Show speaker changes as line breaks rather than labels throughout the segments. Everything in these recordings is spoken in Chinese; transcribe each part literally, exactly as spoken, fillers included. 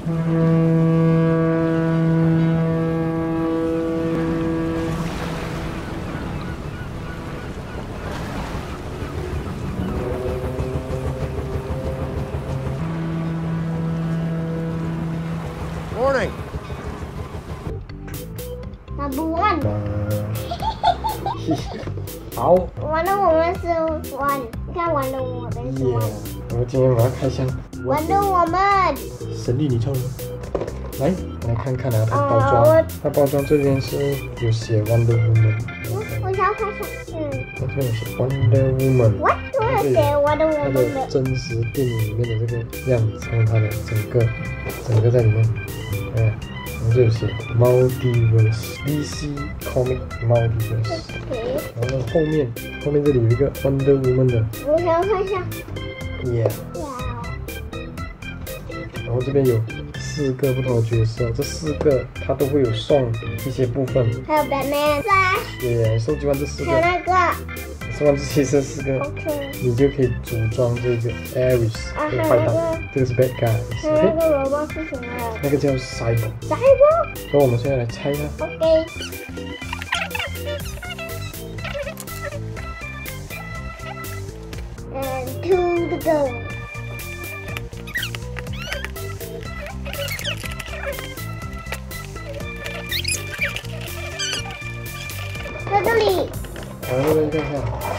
Morning.
Number one.
好。
玩的我们是 one， 你看玩的我们是 one。
我们今天我要开箱。
玩的我们。
神力女超人。来，来看看啊，它包装，它包装这边是有写 Wonder Woman。
我想要看什么？
它这边有写 Wonder Woman。
我我有写 Wonder Woman 的。
它的真实电影里面的这个样子，然后它的整个整个在里面，哎，然后就有写 Multiverse，D C Comic Multiverse。然后后面后面这里有一个 Wonder Woman 的。
我想要看一下。
Yeah。然后这边有四个不同的角色，这四个它都会有送一些部分。
还有 Batman。
对，收集完这四个。
还有那个。
收完这些这四个，
OK，
你就可以组装这个 Ares 这个坏蛋，这个是 Bad Guy。
还有那个萝卜是什么？
那个叫 Cyber。
Cyber。
所以我们现在来拆它。
OK。And to the go。在这里。
来这边看看，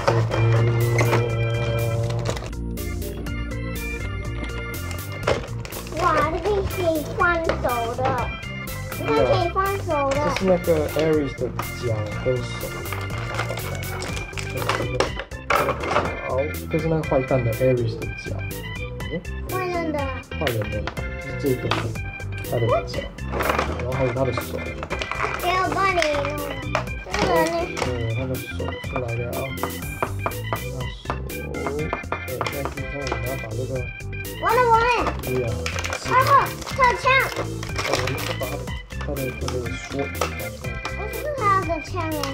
哇，这个可以换手的，这个可以换手的。
这是那个 Ares 的脚跟手。好，这是那个坏蛋的 Ares 的脚。
坏人的。
坏人的，就是这个是他的脚，然后还有他的手。
给我帮你弄。这个呢？
对，他的手出来了啊。那手，对，现在之后我们要把这个。
完了完了。
对呀。
二号特枪。
哦，我们先把他的他的他的锁打开。
我是他的枪哎。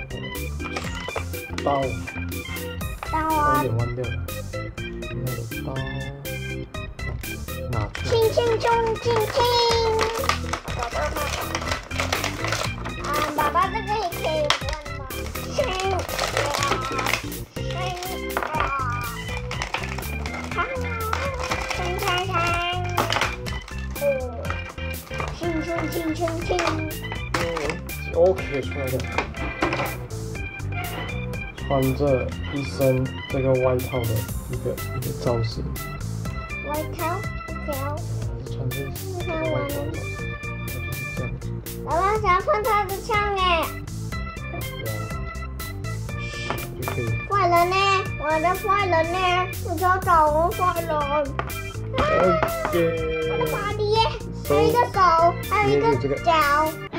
刀。
刀啊。
有点弯掉了。那个刀。拿出来。
轻轻冲轻轻。啊，爸爸这个也可以换吗？轻啊，轻啊，轻轻轻，哦，轻轻轻轻轻。
OK， 出来了。穿着一身这个外套的一个一个造型。
外套，外套。
穿着这个外套造型，就是这样子。
爸爸想要看他的枪哎。
就可以。
坏人呢？我的坏人呢？我要找我坏人。
OK。
我的巴黎，还有一个手，还有一个脚。